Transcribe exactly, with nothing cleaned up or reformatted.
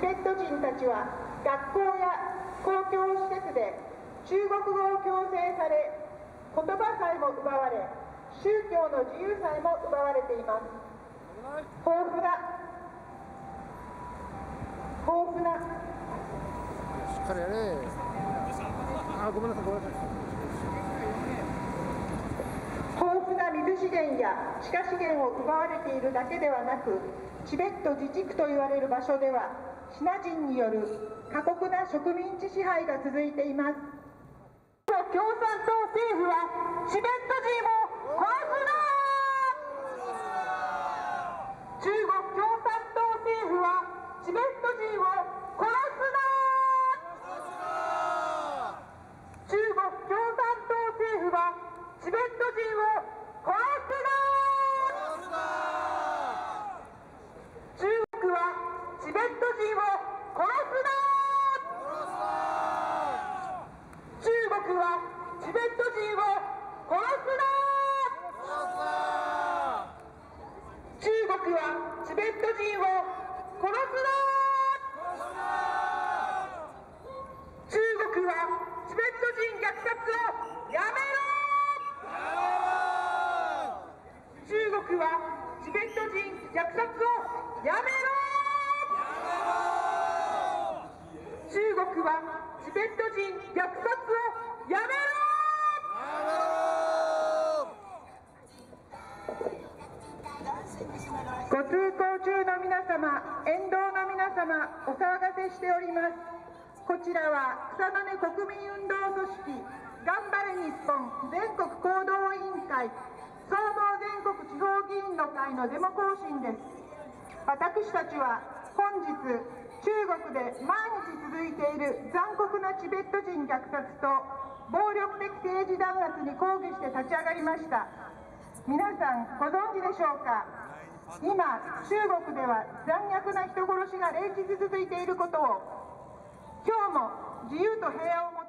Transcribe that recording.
ベット人たちは学校や公共施設で中国語を強制され、言葉さえも奪われ、宗教の自由さえも奪われています。豊富な豊富なしっかりやれ。あ、ごめんなさい、ごめんなさい。 豊富な水資源や地下資源を奪われているだけではなく、チベット自治区といわれる場所ではシナ人による過酷な植民地支配が続いています。共産党政府はチベット人を殺すな。中国共産党政府はチベット人を殺すな。中国共産党政府はチベット人を殺すな。中国はチベット人を殺すな。中国はチベット人を殺すな。中国はチベット人を殺すな。中国はチベット人虐殺をやめろ。中国はチベット人虐殺をやめろ。中国はチベット人虐殺をやめろ。ご通行中の皆様、沿道の皆様、お騒がせしております。こちらは草の根国民運動組織頑張れ日本全国行動委員会総合全国地方議員の会のデモ行進です。私たちは本日、中国で毎日続いている残酷なチベット人虐殺と暴力的政治弾圧に抗議して立ち上がりました。皆さんご存知でしょうか。今、中国では残虐な人殺しが連日続いていることを、今日も自由と平和を